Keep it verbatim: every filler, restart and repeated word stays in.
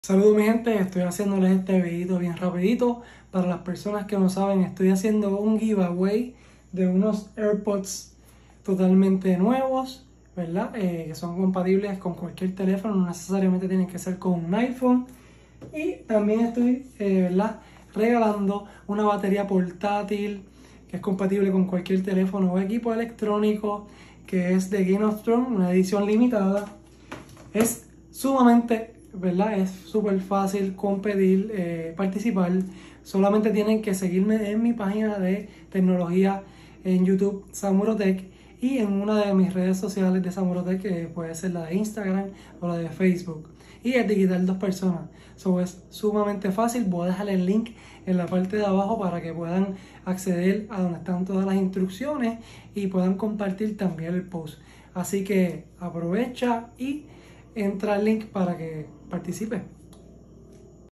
Saludos mi gente, estoy haciéndoles este videito bien rapidito. Para las personas que no saben, estoy haciendo un giveaway de unos AirPods totalmente nuevos, ¿verdad? Eh, que son compatibles con cualquier teléfono, no necesariamente tienen que ser con un iPhone. Y también estoy, eh, ¿verdad?, regalando una batería portátil que es compatible con cualquier teléfono o equipo electrónico, que es de Game of Thrones, una edición limitada. Es sumamente, ¿verdad? Es súper fácil competir, eh, participar. Solamente tienen que seguirme en mi página de tecnología en YouTube, Samurotech, y en una de mis redes sociales de Samurotech, que puede ser la de Instagram o la de Facebook. Y etiquetar dos personas. So, es sumamente fácil. Voy a dejar el link en la parte de abajo para que puedan acceder a donde están todas las instrucciones y puedan compartir también el post. Así que aprovecha y entra al link para que participe.